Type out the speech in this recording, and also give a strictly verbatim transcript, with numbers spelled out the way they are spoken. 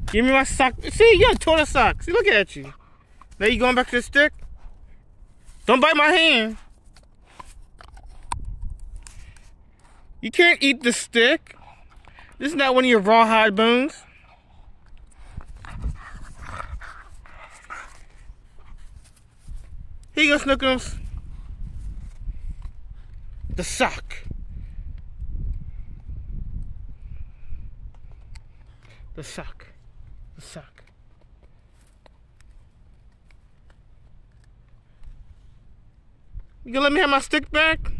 Give me my sock. See, you got torn a sock. See, look at you. Now you going back to the stick? Don't bite my hand. You can't eat the stick. This is not one of your rawhide bones. Here you go, Snookums. The sock. The sock. The sock. You gonna let me have my stick back?